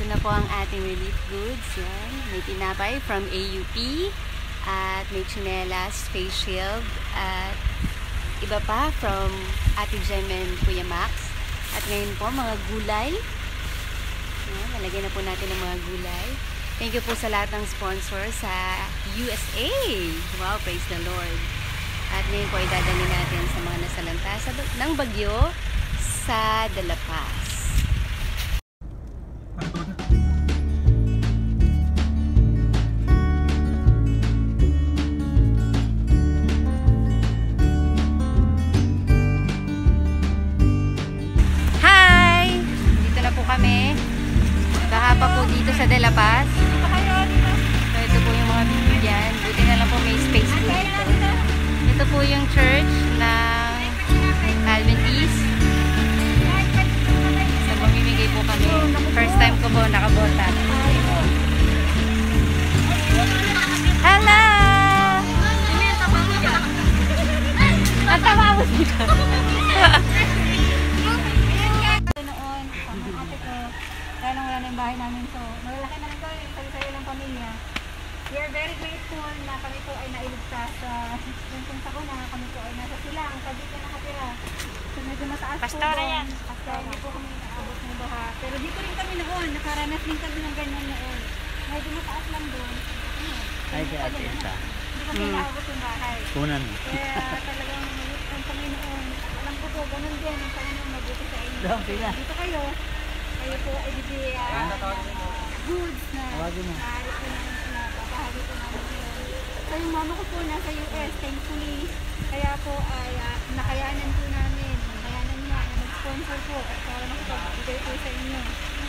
na po ang ating relief goods. Yan. May tinapay from AUP at may tsinelas, face shield at iba pa from Ate Jem and Kuya Max. At ngayon po mga gulay. Yan, nalagyan na po natin ng mga gulay. Thank you po sa lahat ng sponsor sa USA. Wow, praise the Lord. At ngayon po ay dadalhin natin sa mga nasalanta ng bagyo sa De La Paz. Hi! Dito na po kami. Baha pa po dito sa De La Paz. So ito po yung mga bibigyan. Buti na lang po may space po dito. Ito po yung church ng Adventist. So mamimigay po kami. First time ko po nakabota. Hello! Ang tama mo dito. Noon, ang ate ko, kaya nang wala na yung bahay namin. So, malalaki na lang kami, sayo-sayo lang pamilya. We are very grateful na kami po ay nailigtas sa yung sakuna, kami po ay nasa silang, sabi ko nakatira. So, medyo mataas po doon. Kaya hindi po kami naabot ng baha. Pero dito rin kami noon, nakaranas din kami ng ganyan noon. Medyo mataas lang doon. Ay, kaya Ate Elsa. Hindi kami naabot yung bahay. Kunan. Kaya talagang ang Panginoon, alam ko po, ganun din ang Panginoon mabuti sa inyo. Dito kayo po ay bibigyan goods na maaari po na papahagi po namin ngayon. So yung mama ko po nasa US, thankfully, kaya po ay nakayanan po namin, nakayanan niya na mag-sponsor po at para makapag-ibigay po sa inyo.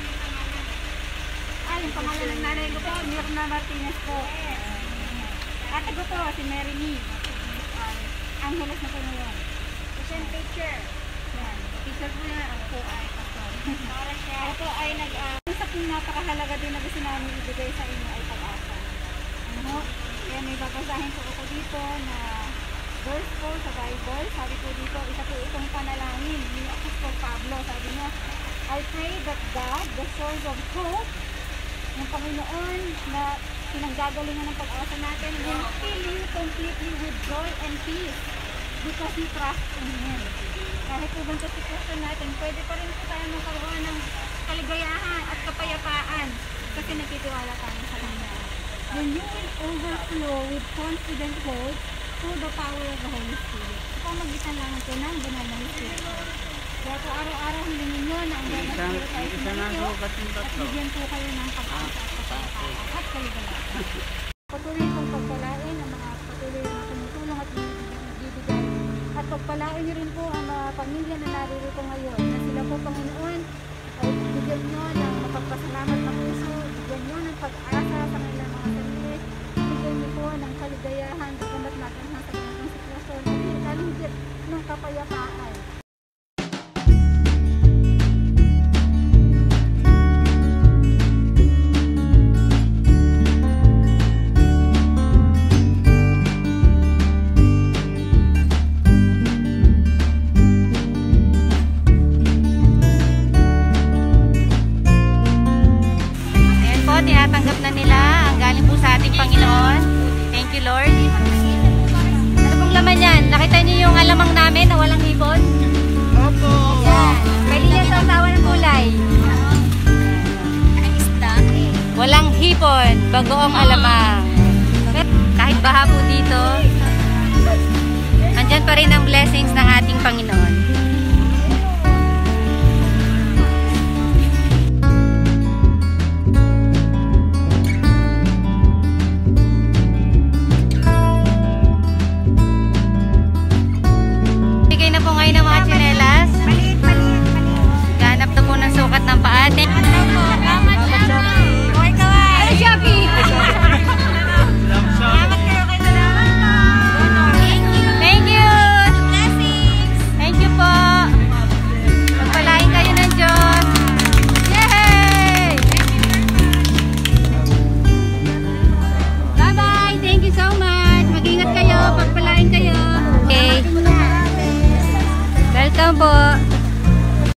Yung pangalan ng nanay ko po, Mirna Martinez po. Ate ko po, si Mary Nee. Angeles na po ngayon. Christian teacher. Yan. Teacher po yan. Ako po ay pastor. Ako po ay isa pong napakahalaga din na gusto namin ibigay sa inyo ay pag-asa. Ano? Kaya may babasahin po ako dito na verse po sa Bible. Sabi po dito, isa po itong panalangin ni Apostol Pablo. Sabi niya, I pray that God, the source of hope, yung Panginoon na pinanggagalingan ng pag-asa natin, will fill you completely with joy and peace because you trust in Him. Kahit po bang sa sitwasyon natin, pwede pa rin po tayo magkaroon ng kaligayahan at kapayapaan kasi nagtitiwala tayo sa Kanya. Then you will overflow with confident hope through the power of the Holy Spirit. Sa pamagitan lang ito ng banal na Espiritu. Kaya po araw-araw hilingin nyo na ang banal na Espiritu tayo sa inyo at bigyan po kayo ng pag-asa at kapayapaan at kaligayahan. Patuloy kong pagpalain ang mga patuloy na tumutulong at bibigay. At pagpalain niyo rin po ang mga pamilya na naririto ngayon na sila po Panginoon ay bigyan nyo ng mapagpasalamat na puso, bigyan nyo ng pag-asa sa kanilang mga sarili, bigyan nyo po ng kaligayahan sa kamat natin ng kanilang sitwasyon at kaligit ng kapayapaan. Tinatanggap na nila ang galing po sa ating Panginoon. Thank you, Lord. Ano pong laman yan? Nakita niyo yung alamang namin na walang hipon? Opo! Yan. Pwede niya sa tawa ng kulay. Walang hipon, bagoong alamang. Kahit baha po dito, andyan pa rin ang blessings ng ating Panginoon.